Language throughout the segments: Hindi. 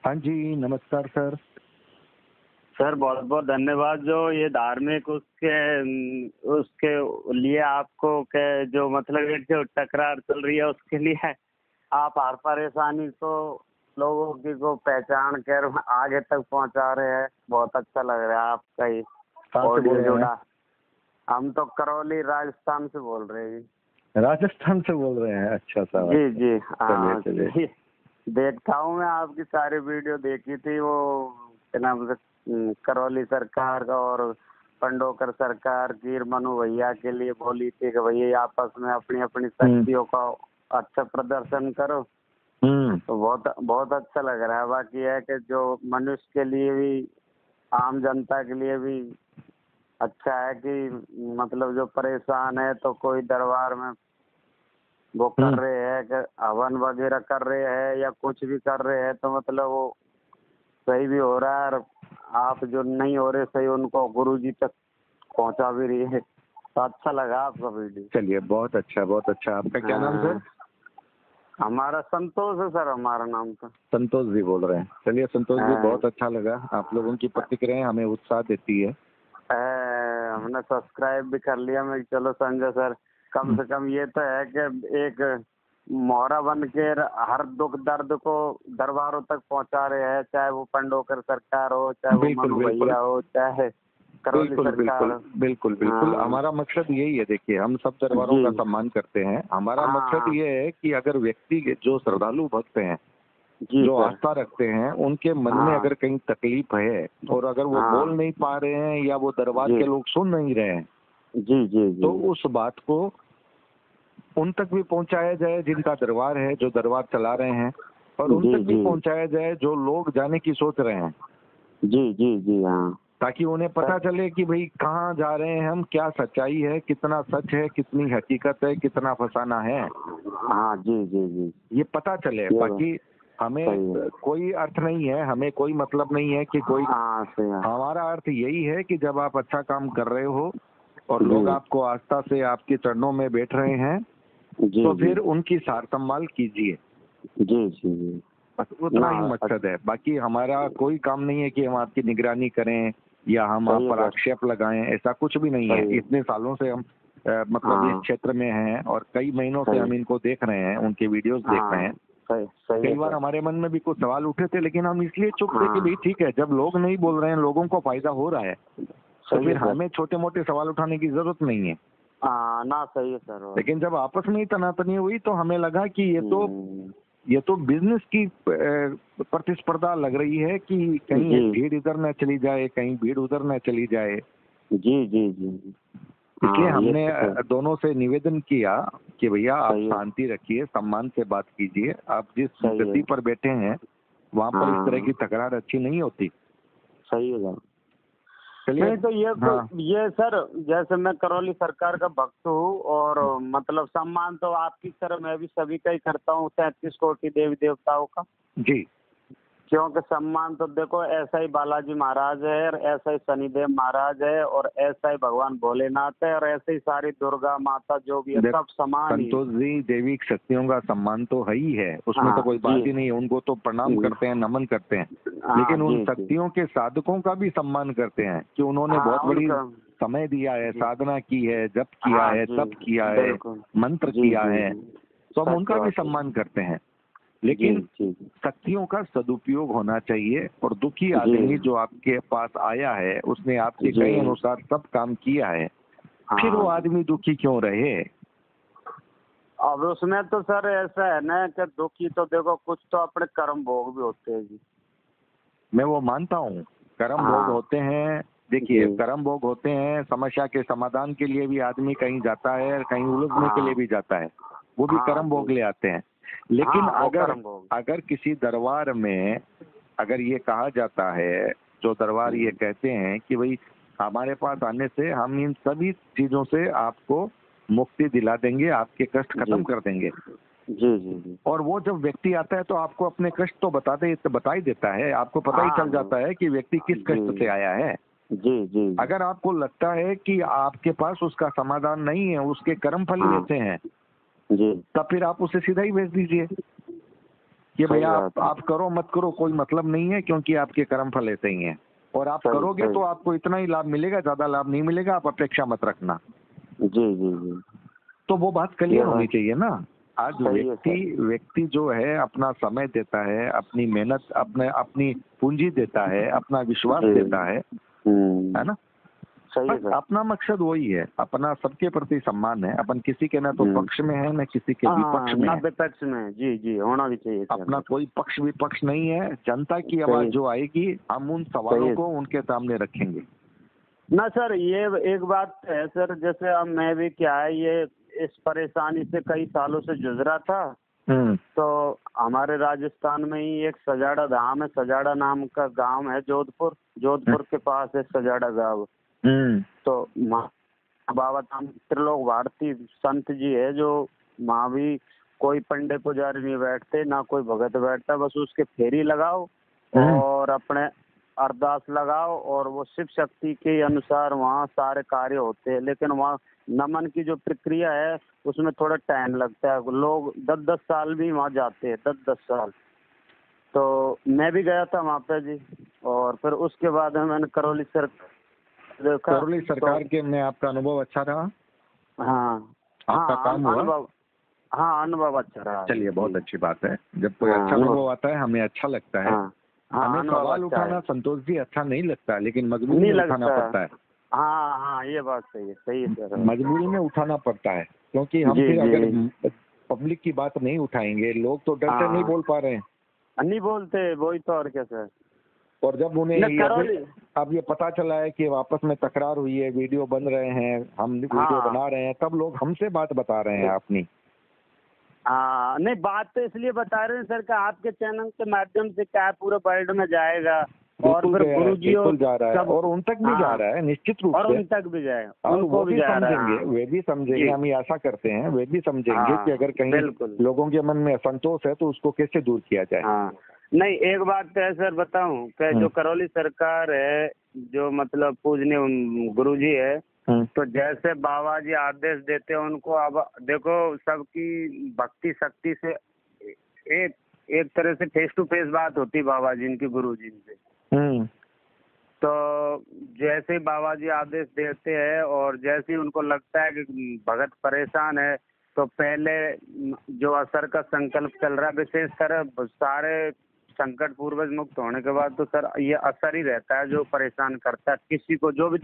हाँ जी, नमस्कार सर। सर बहुत बहुत धन्यवाद। जो ये धार्मिक उसके उसके लिए आपको के जो मतलब एक जो तकरार चल रही है उसके लिए आप हर परेशानी को लोगों की को पहचान कर आगे तक पहुंचा रहे हैं। बहुत अच्छा लग रहा है आपका ये कहाँ से बोल ऑडियो रहे हैं? जुड़ा। हम तो करौली राजस्थान से बोल रहे हैं राजस्थान से बोल रहे हैं। अच्छा साहब। जी जी चलिए हाँ चलिए। देखता हूँ मैं आपकी सारी वीडियो देखी थी। वो क्या नाम से करौली सरकार का और पंडोकर सरकार गिर मनु भैया के लिए बोली थी कि भैया आपस में अपनी अपनी शक्तियों का अच्छा प्रदर्शन करो। तो बहुत बहुत अच्छा लग रहा है। बाकी है कि जो मनुष्य के लिए भी आम जनता के लिए भी अच्छा है कि मतलब जो परेशान है तो कोई दरबार में वो कर रहे हैं कि हवन वगैरह कर रहे हैं या कुछ भी कर रहे हैं तो मतलब वो सही भी हो रहा है। और आप जो नहीं हो रहे सही उनको गुरुजी तक पहुंचा भी रही है। तो अच्छा लगा आपका वीडियो। चलिए बहुत अच्छा बहुत अच्छा। आपका क्या नाम सर? हमारा संतोष है सर, हमारा नाम तो। संतोष जी बोल रहे हैं। चलिए संतोष जी, बहुत अच्छा लगा। आप लोगों की प्रतिक्रियाएं हमें उत्साह देती है। हमने सब्सक्राइब भी कर लिया। मैं चलो संजय सर कम से कम ये तो है कि एक मोहरा बन के हर दुख दर्द को दरबारों तक पहुंचा रहे हैं, चाहे वो पंडोकर सरकार हो, चाहे वो बिल्कुल मनु बिल्कुल भैया हो, चाहे करौली बिल्कुल सरकार बिल्कुल हो। बिल्कुल बिल्कुल। हाँ हमारा मकसद यही है। देखिए, हम सब दरबारों जी का सम्मान करते हैं। हमारा मकसद हाँ ये है कि अगर व्यक्ति जो श्रद्धालु भक्त हैं, जी जो सर आस्था रखते हैं, उनके मन में हाँ अगर कहीं तकलीफ है और अगर वो हाँ बोल नहीं पा रहे हैं या वो दरबार जी के लोग सुन नहीं रहे हैं, जी जी जी तो उस बात को उन तक भी पहुंचाया जाए जिनका दरबार है, जो दरबार चला रहे हैं, और उन जी तक भी जी पहुंचाया जाए जो लोग जाने की सोच रहे हैं, जी जी जी हाँ ताकि उन्हें पता चले कि भाई कहाँ जा रहे हैं हम, क्या सच्चाई है, कितना सच है, कितनी हकीकत है, कितना फसाना है, हाँ जी जी जी ये पता चले। ये बात बाकी हमें सही है। कोई अर्थ नहीं है, हमें कोई मतलब नहीं है कि कोई, हाँ सही है। हमारा अर्थ यही है कि जब आप अच्छा काम कर रहे हो और लोग जी आपको आस्था से आपके चरणों में बैठ रहे हैं, जी तो जी फिर उनकी सार संभाल कीजिए। जी जी जी बस उतना ही ना मकसद है। बाकी हमारा कोई काम नहीं है कि हम आपकी निगरानी करें या हम आप सही है पर सर आक्षेप लगाएं। ऐसा कुछ भी नहीं है। सही है। इतने सालों से हम मतलब इस हाँ क्षेत्र में हैं और कई महीनों से सही हम इनको देख रहे हैं, उनके वीडियोस देख रहे हाँ हैं। सही सही कई है बार सर हमारे मन में भी कुछ सवाल उठे थे, लेकिन हम इसलिए चुप थे कि हाँ भाई ठीक है, जब लोग नहीं बोल रहे हैं, लोगों को फायदा हो रहा है, तो सही है फिर सर हमें छोटे मोटे सवाल उठाने की जरूरत नहीं है। हाँ ना सही है सर और लेकिन जब आपस में ही तनातनी हुई तो हमें लगा कि हम्म, ये तो बिजनेस की प्रतिस्पर्धा लग रही है कि कहीं जी भीड़ इधर न चली जाए, कहीं भीड़ उधर न चली जाए। जी जी जी इसलिए हाँ ये हमने तो सही दोनों से निवेदन किया कि भैया आप सही है शांति रखिए, सम्मान से बात कीजिए। आप जिस सही है गद्दी पर बैठे हैं वहां पर इस तरह हाँ की तकरार अच्छी नहीं होती। सही है सर। चलिए। नहीं तो हाँ ये सर जैसे मैं करौली सरकार का भक्त हूँ और मतलब सम्मान तो आपकी तरह मैं भी सभी का ही करता हूँ, 33 कोटि देवी देवताओं का। जी। क्योंकि सम्मान तो देखो ऐसा ही बालाजी महाराज है और ऐसा ही शनिदेव महाराज है और ऐसा ही भगवान भोलेनाथ है और ऐसे ही सारी दुर्गा माता जो भी है देख सब समान ही है। संतोष जी, दैविक शक्तियों का सम्मान तो है ही है, उसमें तो हाँ कोई बात जी ही नहीं है। उनको तो प्रणाम करते हैं, नमन करते हैं, हाँ लेकिन उन जी जी शक्तियों के साधकों का भी सम्मान करते हैं कि उन्होंने हाँ बहुत बड़ी उनका समय दिया है, जी साधना की है, जप किया हाँ है, जी तप किया है, बिल्कुल मंत्र जी किया जी है, जी तो हम सत्य उनका भी बात है सम्मान करते हैं। जी लेकिन जी शक्तियों का सदुपयोग होना चाहिए। और दुखी जी आदमी जो आपके पास आया है, उसने आपके जी कहे अनुसार सब काम किया है, फिर वो हाँ आदमी दुखी क्यों रहे? अब उसमें तो सर ऐसा है ना कि दुखी तो देखो कुछ तो अपने कर्म भोग भी होते हैं जी। मैं वो मानता हूँ, कर्म भोग हाँ होते हैं। देखिए, जी कर्म भोग होते हैं, समस्या के समाधान के लिए भी आदमी कहीं जाता है, कहीं उलझने के लिए हाँ भी जाता है, वो भी हाँ कर्म भोग जी ले आते हैं। लेकिन हाँ वो अगर कर्म भोग अगर किसी दरबार में अगर ये कहा जाता है, जो दरबार ये कहते हैं कि भाई हमारे पास आने से हम इन सभी चीजों से आपको मुक्ति दिला देंगे, आपके कष्ट जी खत्म कर देंगे, जी जी जी और वो जब व्यक्ति आता है तो आपको अपने कष्ट तो बता ही देता है, आपको पता ही हाँ चल जाता है कि व्यक्ति किस कष्ट जी से आया है। जी जी अगर आपको लगता है कि आपके पास उसका समाधान नहीं है, उसके कर्म फल ही हाँ ऐसे हैं, जी तब फिर आप उसे सीधा ही भेज दीजिए। कि सही भैया बात है। आप करो मत करो कोई मतलब नहीं है, क्योंकि आपके कर्म फल ऐसे ही हैं, और आप सही करोगे सही। तो आपको इतना ही लाभ मिलेगा, ज्यादा लाभ नहीं मिलेगा, आप अपेक्षा मत रखना। जी जी जी। तो वो बात ये क्लियर होनी बात चाहिए ना। आज सही है सर। व्यक्ति जो है अपना समय देता है, अपनी मेहनत, अपनी पूंजी देता है, अपना विश्वास जी। देता है ना। सही है बस सर। अपना मकसद वही है, अपना सबके प्रति सम्मान है, अपन किसी के ना तो पक्ष में है न किसी के विपक्ष हाँ, में ना है। विपक्ष में। जी जी, होना भी चाहिए सर। अपना कोई पक्ष विपक्ष नहीं है, जनता की सही आवाज है। जो आएगी हम उन सही सवालों है को उनके सामने रखेंगे। ना सर। ये एक बात है सर, जैसे अब मैं भी क्या है, ये इस परेशानी से कई सालों से जूझ रहा था। तो हमारे राजस्थान में ही एक सजाड़ा धाम है, सजाड़ा नाम का गांव है, जोधपुर के पास है सजाड़ा गांव। तो बाबा धाम त्रिलोक भारती संत जी है, जो वहाँ भी कोई पंडे पुजारी नहीं बैठते, ना कोई भगत बैठता, बस उसके फेरी लगाओ और अपने अरदास लगाओ, और वो शिव शक्ति के अनुसार वहाँ सारे कार्य होते हैं। लेकिन वहाँ नमन की जो प्रक्रिया है उसमें थोड़ा टाइम लगता है, लोग 10-10 साल भी वहाँ जाते हैं, 10-10 साल। तो मैं भी गया था वहाँ पे जी, और फिर उसके बाद मैंने करौली सरकार के में आपका अनुभव अच्छा रहा? हाँ आपका हाँ, काम हुआ? अनुभव, हाँ अनुभव अच्छा रहा। चलिए बहुत अच्छी बात है, जब कोई अच्छा अनुभव, अनुभव आता है हमें अच्छा लगता है। हाँ हमें अनुभव सवाल अच्छा उठाना है। संतोष जी अच्छा नहीं लगता, लेकिन मजबूरी नहीं में उठाना लगता। पड़ता है। हाँ हाँ, ये बात सही है सर। मजबूरी में उठाना पड़ता है, क्योंकि हम जी फिर अगर जी। पब्लिक की बात नहीं उठाएंगे, लोग तो डर से नहीं बोल पा रहे हैं। नहीं बोलते, वही तो, और क्या सर। और जब उन्हें अब ये पता चला है कि आपस में तकरार हुई है, वीडियो बन रहे हैं, हम वीडियो बना रहे हैं, तब लोग हमसे बात बता रहे हैं अपनी। हाँ, नहीं बात तो इसलिए बता रहे हैं सर कि आपके चैनल के माध्यम से क्या है, पूरे वर्ल्ड में जाएगा, और फिर गुरुजी जा रहा है, और उन तक भी जा रहा है निश्चित रूप से, और उन तक भी जाएगा, और उनको भी जा रहा है। वे भी समझेंगे, हम ये आशा करते हैं वे भी समझेंगे कि अगर कहीं लोगों के मन में असंतोष है तो उसको कैसे दूर किया जाए। हाँ, नहीं एक बात तो है सर, बताऊं कि जो करौली सरकार है, जो मतलब पूजनीय गुरुजी है, तो जैसे बाबा जी आदेश देते हैं उनको, अब देखो सबकी भक्ति शक्ति से एक तरह से फेस टू फेस बात होती बाबा जी इनकी, गुरु जी से। तो जैसे बाबा जी आदेश देते हैं और जैसे ही उनको लगता है कि भगत परेशान है, तो पहले जो असर का संकल्प चल रहा है, विशेषकर सारे संकट पूर्वज मुक्त होने के बाद, तो सर ये असर ही रहता है जो परेशान करता है किसी को, जो भी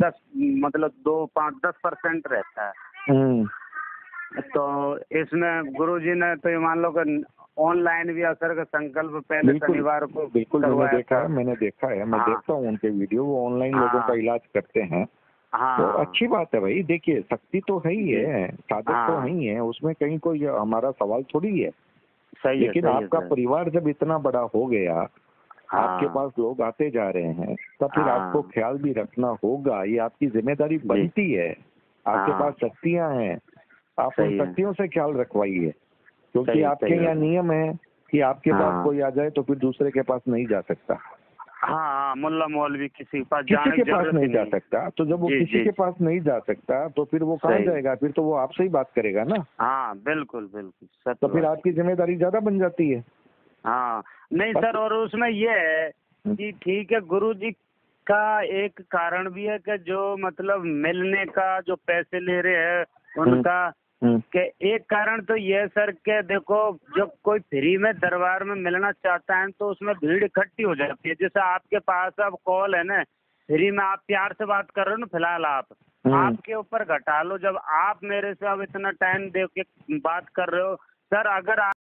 2-5-10% रहता है। तो इसमें गुरुजी ने तो ये मान लो कि ऑनलाइन भी असर का संकल्प पहले शनिवार को बिल्कुल मैंने देखा है, मैं देखता हूँ उनके वीडियो, वो ऑनलाइन लोगों का इलाज करते हैं। तो अच्छी बात है भाई, देखिए शक्ति तो है ही है, साधक तो है ही है, उसमें कहीं कोई हमारा सवाल थोड़ी है। लेकिन आपका परिवार जब इतना बड़ा हो गया, आपके पास लोग आते जा रहे हैं, तब फिर आपको ख्याल भी रखना होगा, ये आपकी जिम्मेदारी बनती है। आपके पास शक्तियां हैं, आप उन शक्तियों से ख्याल रखवाइए, क्योंकि आपके यहाँ नियम है कि आपके पास कोई आ जाए तो फिर दूसरे के पास नहीं जा सकता। हाँ, मुल्ला मौलवी किसी के पास नहीं जा सकता, तो जब वो किसी के पास नहीं जा सकता तो फिर वो कहाँ जाएगा, फिर तो वो आपसे ही बात करेगा ना। हाँ बिल्कुल बिल्कुल, तो फिर आपकी जिम्मेदारी ज्यादा बन जाती है। हाँ नहीं सर, और उसमें ये है कि ठीक है, गुरुजी का एक कारण भी है कि जो मतलब मिलने का जो पैसे ले रहे हैं उनका, के एक कारण तो ये सर के देखो, जब कोई फ्री में दरबार में मिलना चाहता है तो उसमें भीड़ इकट्ठी हो जाती है। जैसे आपके पास अब कॉल है ना, फ्री में आप प्यार से बात कर रहे हो ना, फिलहाल आपके ऊपर घटा लो, जब आप मेरे से अब इतना टाइम दे के बात कर रहे हो सर, अगर